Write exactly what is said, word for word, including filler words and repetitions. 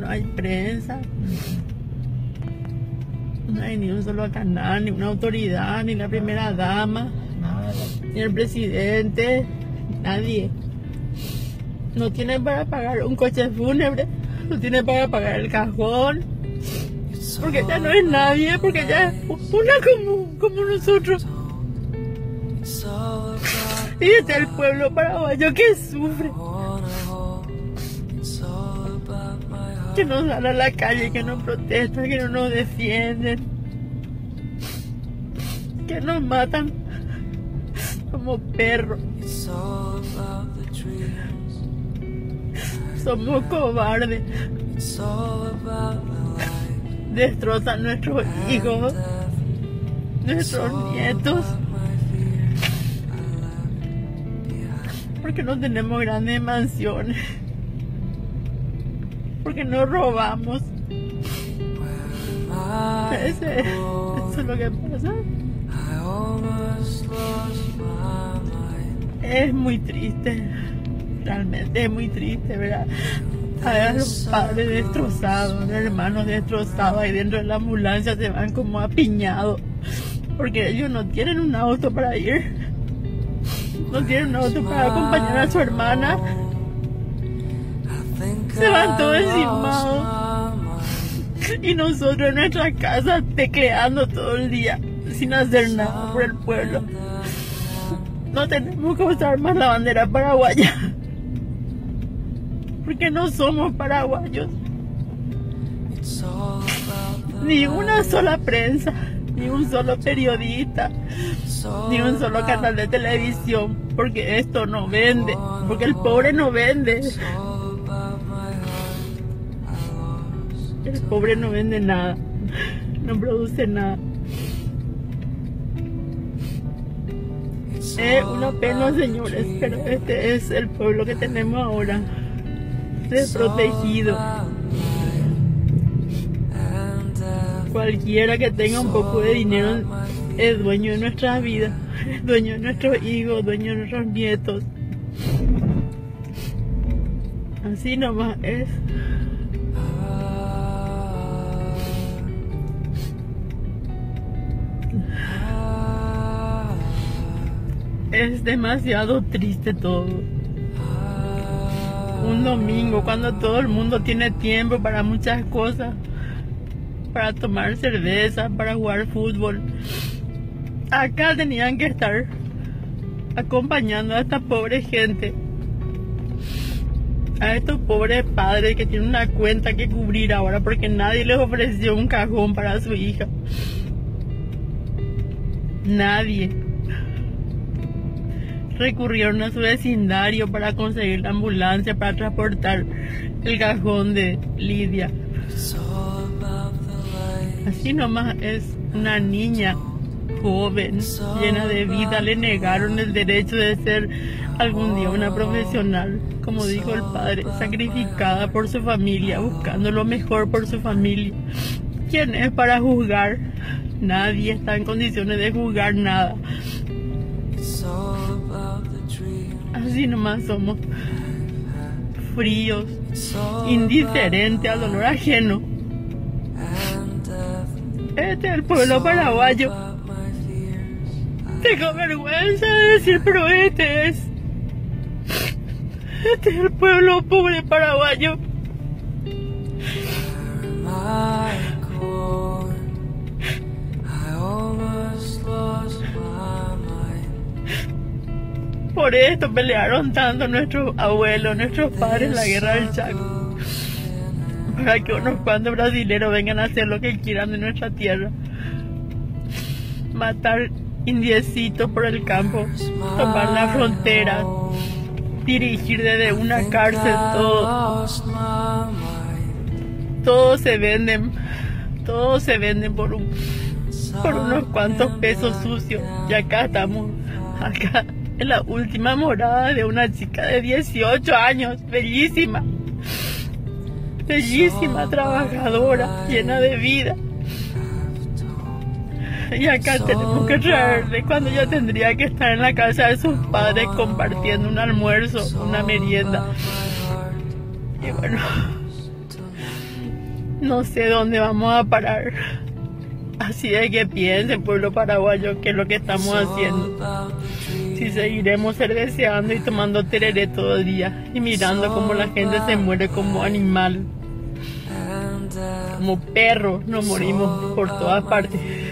no hay prensa, no hay ni un solo canal, ni una autoridad, ni la primera dama, ni el presidente, nadie. No tiene para pagar un coche fúnebre, no tiene para pagar el cajón, porque ya no es nadie, porque ya es una común como nosotros. Y este es el pueblo paraguayo que sufre, que no sale a la calle, que no protesta, que no nos defienden, que nos matan como perros. Somos cobardes. Destrozan nuestros hijos, nuestros nietos, porque no tenemos grandes mansiones, porque no robamos. Ese, eso es lo que pasa. Es muy triste, realmente es muy triste, ¿verdad? A ver a los padres destrozados, los hermanos destrozados ahí dentro de la ambulancia, se van como apiñados, porque ellos no tienen un auto para ir, no tienen un auto para acompañar a su hermana, se van todos encimados, y nosotros en nuestra casa tecleando todo el día, sin hacer nada por el pueblo. No tenemos que usar más la bandera paraguaya, porque no somos paraguayos. Ni una sola prensa, ni un solo periodista, ni un solo canal de televisión, porque esto no vende, porque el pobre no vende. El pobre no vende nada, no produce nada. Es una pena, señores, pero este es el pueblo que tenemos ahora, desprotegido. Cualquiera que tenga un poco de dinero es dueño de nuestras vidas, es dueño de nuestros hijos, dueño de nuestros nietos. Así nomás es. Es demasiado triste todo. Un domingo cuando todo el mundo tiene tiempo para muchas cosas, para tomar cerveza, para jugar fútbol, acá tenían que estar acompañando a esta pobre gente, a estos pobres padres que tienen una cuenta que cubrir ahora porque nadie les ofreció un cajón para su hija. Nadie. Recurrieron a su vecindario para conseguir la ambulancia para transportar el cajón de Lidia. Así nomás es, una niña joven, llena de vida, le negaron el derecho de ser algún día una profesional, como dijo el padre, sacrificada por su familia, buscando lo mejor por su familia. ¿Quién es para juzgar? Nadie está en condiciones de juzgar nada. Así nomás somos, fríos, indiferentes al dolor ajeno. Este es el pueblo paraguayo. Tengo vergüenza de decir, pero este es. Este es el pueblo pobre paraguayo. Por esto pelearon tanto nuestros abuelos, nuestros padres en la guerra del Chaco, para que unos cuantos brasileros vengan a hacer lo que quieran de nuestra tierra, matar indiecitos por el campo, tomar la frontera, dirigir desde una cárcel todo. Todos se venden, todos se venden por un, por unos cuantos pesos sucios. Y acá estamos, acá en la última morada de una chica de dieciocho años, bellísima, bellísima, trabajadora, llena de vida. Y acá tenemos que traerle cuando ella tendría que estar en la casa de sus padres compartiendo un almuerzo, una merienda. Y bueno, no sé dónde vamos a parar. Así es que piensen, pueblo paraguayo, qué es lo que estamos haciendo. Si seguiremos cerveceando y tomando tereré todo el día y mirando cómo la gente se muere como animal, como perro, nos morimos por todas partes.